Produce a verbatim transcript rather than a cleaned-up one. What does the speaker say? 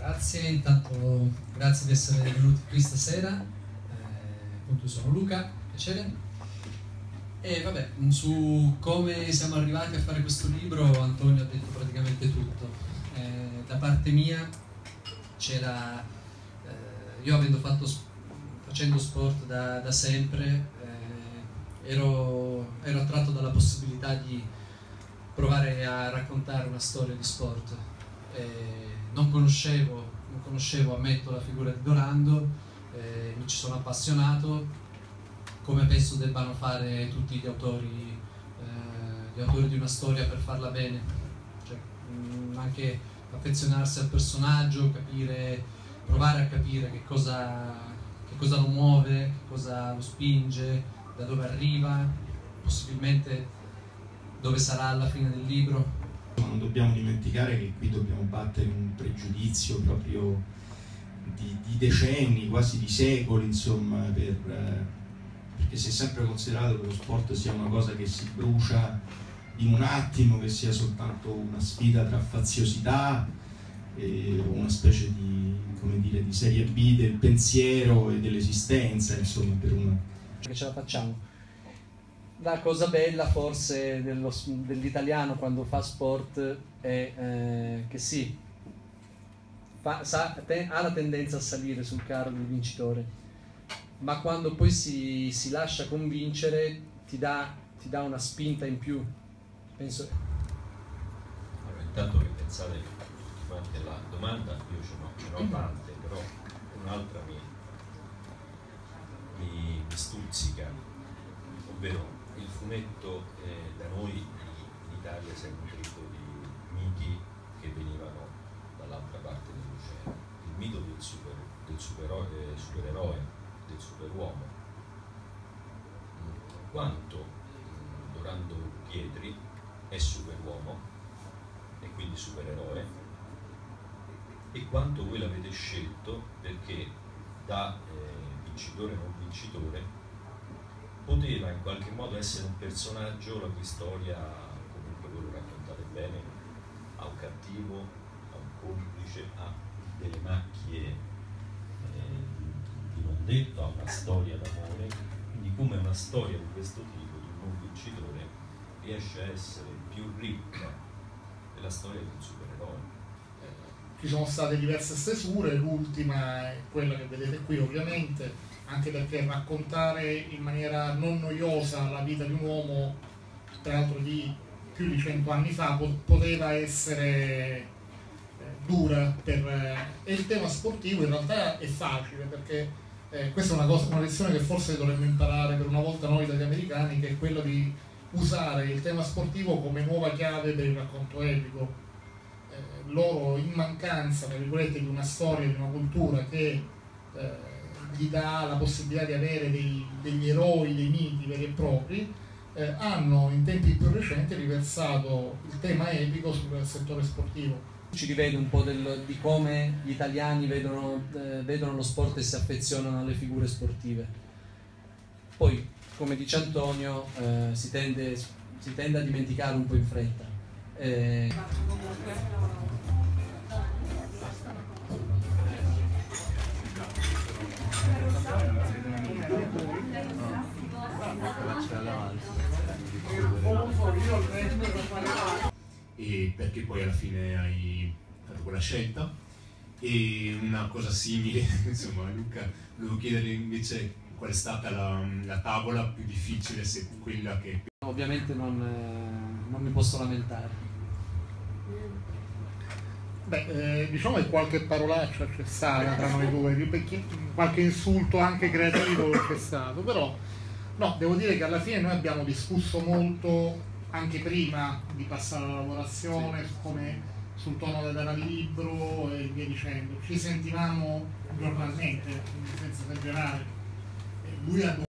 Grazie, intanto grazie di essere venuti qui stasera, eh, appunto sono Luca, piacere. E vabbè, su come siamo arrivati a fare questo libro Antonio ha detto praticamente tutto. Eh, da parte mia c'era, eh, io avendo fatto, facendo sport da, da sempre, eh, ero, ero attratto dalla possibilità di provare a raccontare una storia di sport. Eh, non conoscevo, non conoscevo, ammetto, la figura di Dorando, eh, mi ci sono appassionato, come penso debbano fare tutti gli autori, eh, gli autori di una storia per farla bene, cioè, mh, anche affezionarsi al personaggio, capire, provare a capire che cosa, che cosa lo muove, che cosa lo spinge, da dove arriva, possibilmente dove sarà alla fine del libro. Non dobbiamo dimenticare che qui dobbiamo battere un pregiudizio proprio di, di decenni, quasi di secoli, insomma, per, eh, perché si è sempre considerato che lo sport sia una cosa che si brucia in un attimo, che sia soltanto una sfida tra faziosità, eh, una specie di, come dire, di serie B del pensiero e dell'esistenza, insomma, per una... Che ce la facciamo. La cosa bella forse dell'italiano quando fa sport è eh, che sì, fa, sa, te, ha la tendenza a salire sul carro del vincitore, ma quando poi si, si lascia convincere ti dà, ti dà una spinta in più. Penso... Allora, intanto che pensate tutti quanti alla domanda, io ce n'ho, ce n'ho tante, però un'altra mi, mi, mi stuzzica, ovvero il fumetto eh, da noi in Italia si è nutrito di miti che venivano dall'altra parte dell'oceano. Il mito del, super, del supereroe, eh, supereroe, del superuomo, quanto Dorando Pietri è superuomo e quindi supereroe, e quanto voi l'avete scelto perché da eh, vincitore non vincitore poteva in qualche modo essere un personaggio la cui storia, comunque voi lo raccontate bene, ha un cattivo, ha un complice, ha delle macchie eh, di non detto, ha una storia d'amore, quindi come una storia di questo tipo, di un non vincitore, riesce a essere più ricca della storia di un supereroe. Ci sono state diverse stesure, l'ultima è quella che vedete qui ovviamente, anche perché raccontare in maniera non noiosa la vita di un uomo, tra l'altro di più di cento anni fa, poteva essere eh, dura per, eh, e il tema sportivo in realtà è facile, perché eh, questa è una, cosa, una lezione che forse dovremmo imparare per una volta noi dagli americani, che è quella di usare il tema sportivo come nuova chiave per il racconto epico. Eh, loro, in mancanza, tra virgolette, di una storia, di una cultura che eh, gli dà la possibilità di avere dei, degli eroi, dei miti veri e propri, eh, hanno in tempi più recenti riversato il tema epico sul settore sportivo. Ci rivede un po' del, di come gli italiani vedono, eh, vedono lo sport e si affezionano alle figure sportive. Poi, come dice Antonio, eh, si, tende, si tende a dimenticare un po' in fretta. Eh, E perché poi alla fine hai fatto quella scelta. E una cosa simile, insomma, Luca, volevo chiedere invece qual è stata la, la tavola più difficile, se quella che... Ovviamente non, eh, non mi posso lamentare. Beh, eh, diciamo che qualche parolaccia c'è stata tra noi due, qualche insulto anche creativo c'è stato, però no, devo dire che alla fine noi abbiamo discusso molto anche prima di passare alla lavorazione, sì, come sul tono da dare al libro e via dicendo. Ci sentivamo giornalmente, senza esagerare. Lui ha